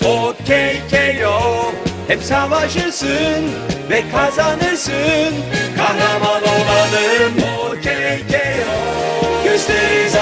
OKKO, hep savaşırsın ve kazanırsın. Kahraman olalım OKKO, gösteririz